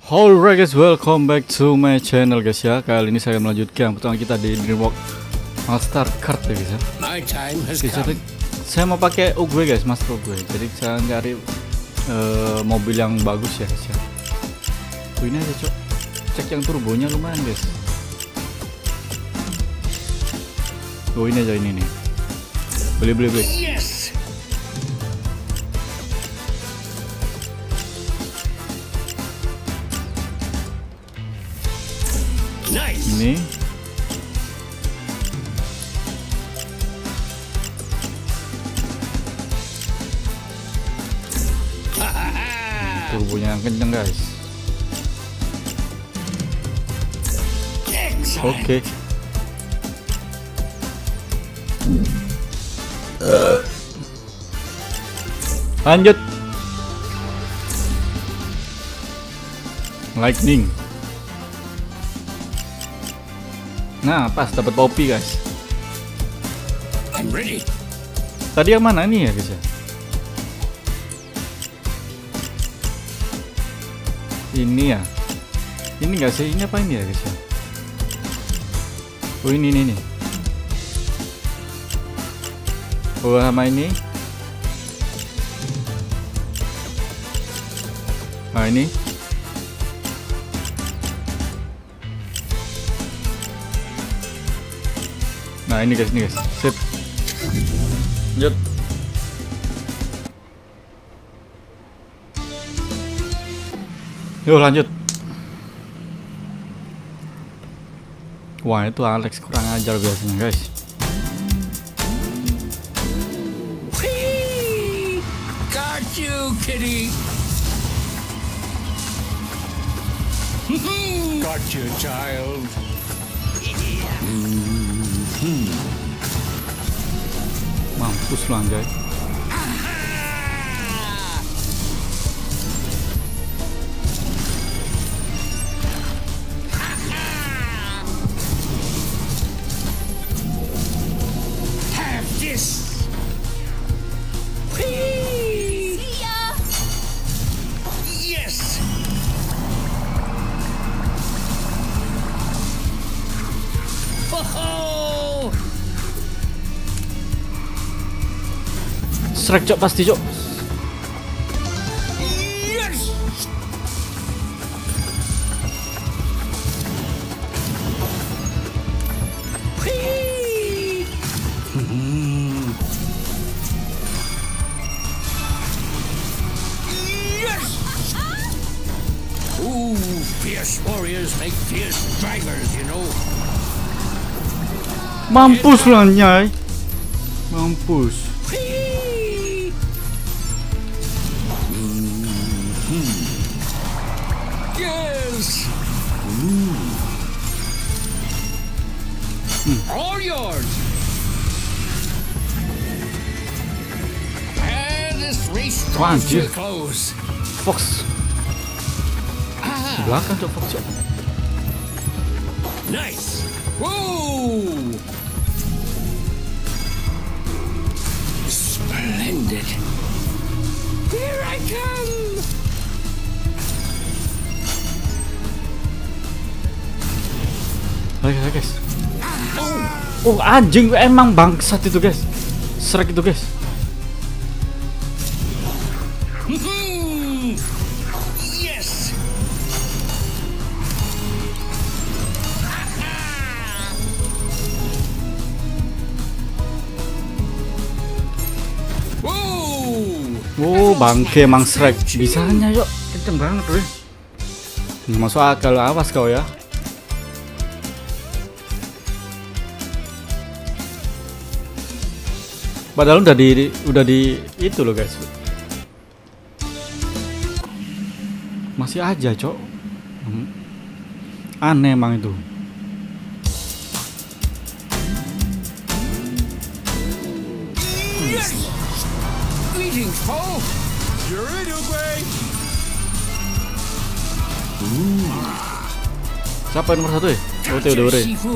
Alright guys, welcome back to my channel guys ya. Kali ini saya melanjutkan pertama kita di DreamWorks Master Kart ya guys ya. Jadi saya mau pakai Ugwe guys, Master Ugwe. Jadi saya cari mobil yang bagus ya guys ya. Ini aja cok, cek yang turbonya lumayan guys. Ini aja ini nih. Beli. Yes. Nice. Ini turbonya yang kenceng guys. Oke. Lanjut. Lightning. Nah, pas dapat topi guys. I'm ready. Tadi yang mana nih ya guys ya? Ini ya. Ini enggak sih? Ini apa ini ya guys ya? Oh ini nih. Oh sama ini. Nah ini. Nah ini guys, sip. Lanjut. Yuk lanjut. Wah itu Alex kurang ajar biasanya guys. Whee! Got you, kitty. Got you, child. Mampus lu anjay. Have this. Whee! See ya. Yes. Oh. Strike cok pasti cok. Yes. Whee! Yes. Ooh, fierce warriors make fierce drivers, you know. Mampus lu anjay. Mampus. Whee! Yes. All yours. And this race draws to a close. Fox. Di belakang cok Fox cok. Nice. Whoa. Splendid. Here I come. Ayo guys. Oh anjing emang bangsat itu guys. Strike itu guys. Yes. Oh bangke emang strike. Bisanya yuk. Kenceng banget weh. Nggak masuk akal, awas kau ya. Padahal udah di itu loh guys. Masih aja cok. Aneh emang itu. Yes. Greetings, Paul. You're in, Ugwe. Siapa yang nomor 1 ya? Oh Theodore. Shifu.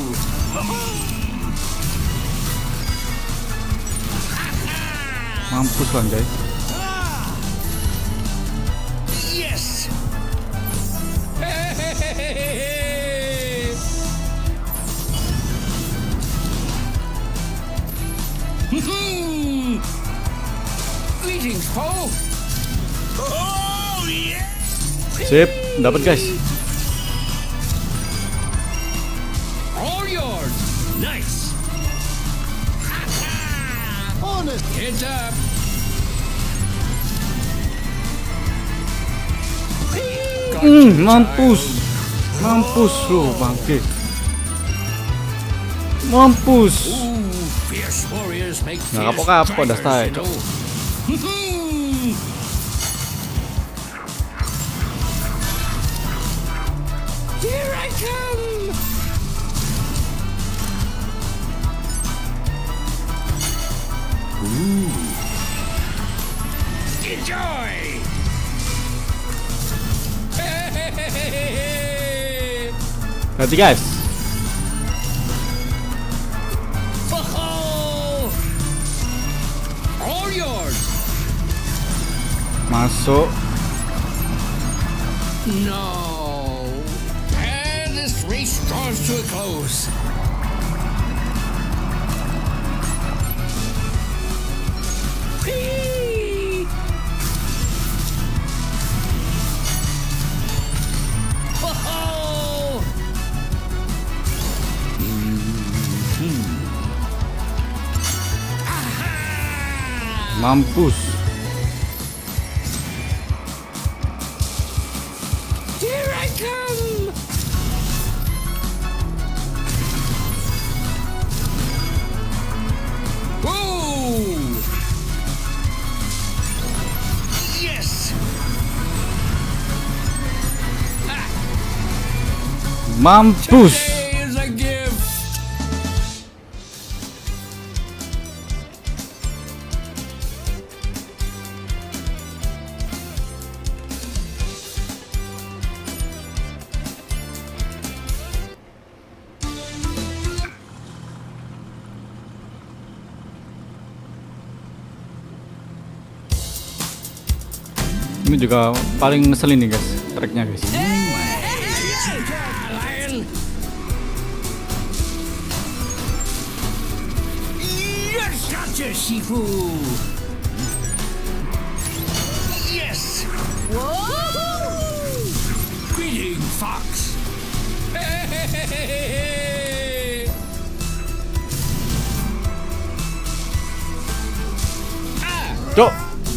Mampus anjay. Yes. Greetings, Paul. Oh, yeah. Sip, dapat guys. All yours. Nice. Honest. Heads up. Mampus. Mampus lu, bangke. Mampus. Fierce warriors make Nggak kapok-kapok dah stay. Here I come. Enjoy. Hati guys. All yours. Masuk. No. And this race draws to a close. Whee! Whoa! Mampus. Here I come! Whoa! Yes! Mampus. Today is a gift! Ini juga paling ngeselin nih guys, tracknya guys. Lion! Yes, gotcha, Shifu! Yes! Whoa! Greeting, Fox! Cok.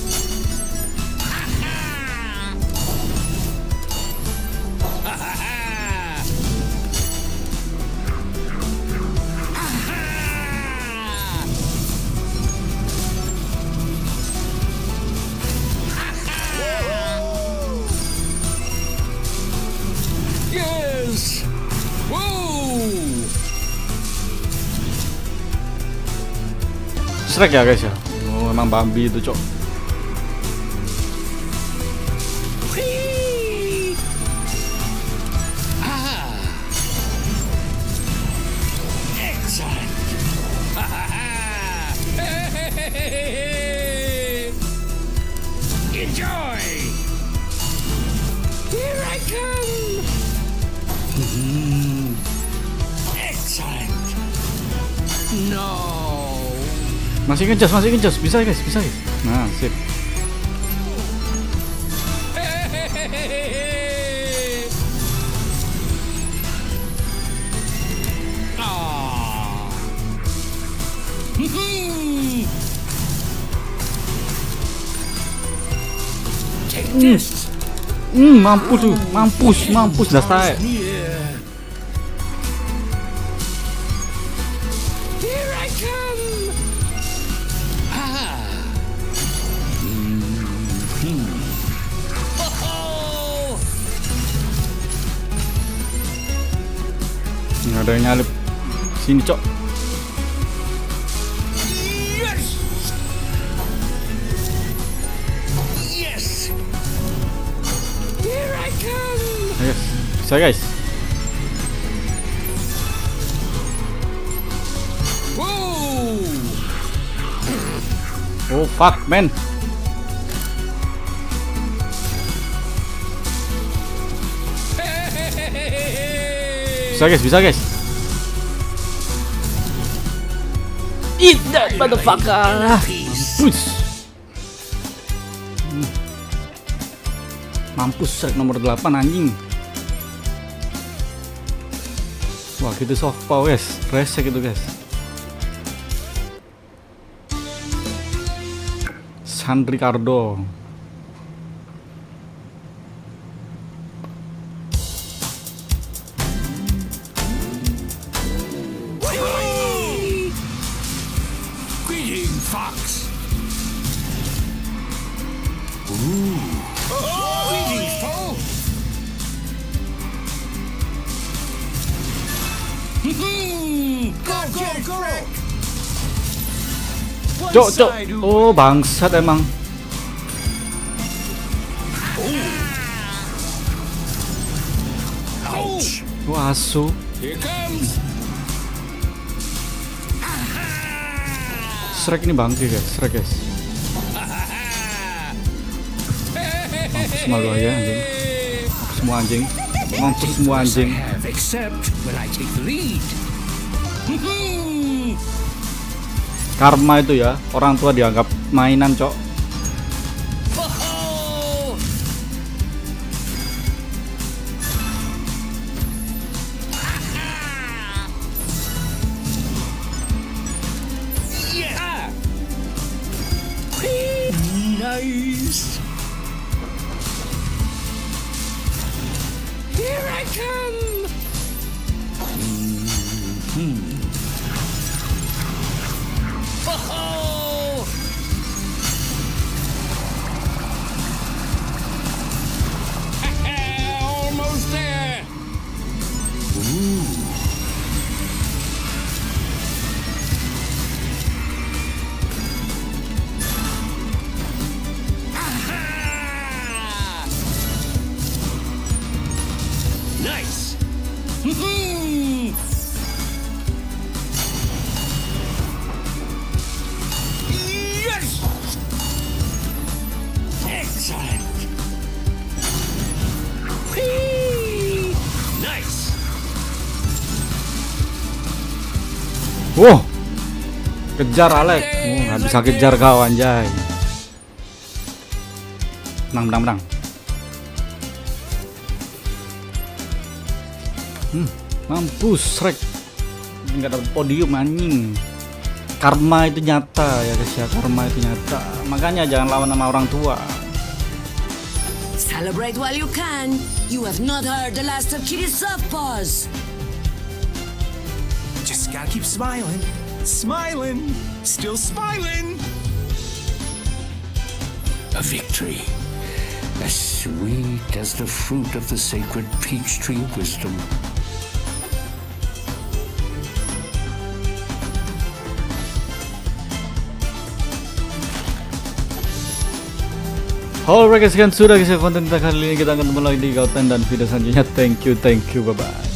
Yes! Whoa! Shrek ya guys ya. Oh, emang Bambi itu, cok. Whee! Excellent! Enjoy! Here I come! Excellent! No! Masih ngecas, bisa guys, bisa guys. Nah, sip. Ah. Take this. Mampus tuh, mampus dah stay. Yeah. Here I come. Oh. Nggak ada yang nyalip. Sini, cok. Yes. Yes. Here I come. Guys, bisa guys. Whoa. Oh fuck man. Bisa guys. Eat that motherfucker. Push. Mampus Shrek nomor 8 anjing. Wah gitu sofa wes, resek itu guys. San Ricardo. Greeting, Fox. Greetings, foe. Go. Cok. Oh bangsat emang. Ouch. Wah asu. Here comes. Shrek ini bangke guys, Shrek guys. Mampus malu aja anjing. Semua anjing. Mampus semua anjing. Except when I take the lead. Karma itu ya, orang tua dianggap mainan cok. Yeah. Nice. Here I come. Oh! Almost there. Nice. Yes. Excellent. Whee! Nice. Wow, kejar Alex. Oh, nggak bisa kejar kau anjay. Menang. Mampus Shrek. Nggak dapat podium anjing. Karma itu nyata ya guys ya, karma itu nyata. Makanya jangan lawan sama orang tua. Celebrate while you can. You have not heard the last of Kitty Softpaws. Just gotta keep smiling. Smiling. Still smiling. A victory as sweet as the fruit of the sacred peach tree of wisdom. Alright guys, sekian sudah guys konten kita kali ini. Kita akan ketemu lagi di konten dan video selanjutnya. Thank you, bye bye.